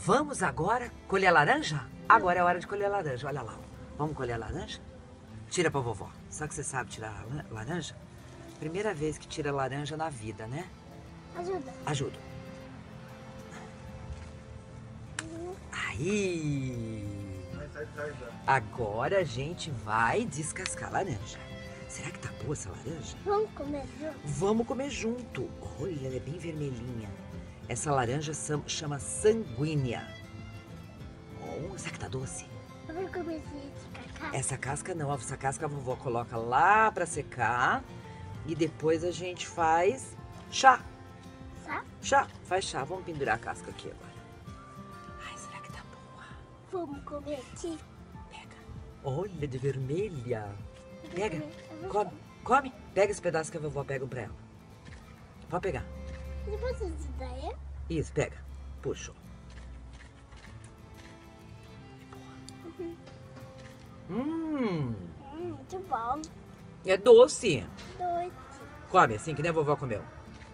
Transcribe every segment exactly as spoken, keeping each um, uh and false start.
Vamos agora colher laranja? Agora é hora de colher laranja, olha lá. Vamos colher laranja? Tira pra vovó. Só que você sabe tirar laranja? Primeira vez que tira laranja na vida, né? Ajuda. Ajuda. Aí! Agora a gente vai descascar a laranja. Será que tá boa essa laranja? Vamos comer junto? Vamos comer junto. Olha, ela é bem vermelhinha. Essa laranja chama sanguínea. Oh, será que tá doce? Eu vou comer esse cacau. Essa casca não, essa casca a vovó coloca lá pra secar. E depois a gente faz chá. Chá? Chá, faz chá. Vamos pendurar a casca aqui agora. Ai, será que tá boa? Vamos comer aqui. Pega. Olha, de vermelha. Pega, Eu vou come, come. Pega esse pedaço que a vovó pega pra ela. Pode pegar. Você pode ideia? Isso, pega. Puxa. Uhum. Hum, Hum, muito bom. é doce. Doce. Come assim, que nem a vovó comeu.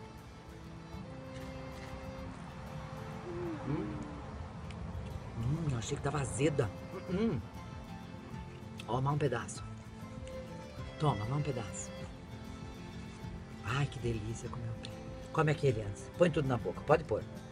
Hum, hum eu achei que tava azeda. Hum, hum. Ó, mais um pedaço. Toma, mais um pedaço. Ai, que delícia comer o pé. Come aquele antes. Põe tudo na boca. Pode pôr.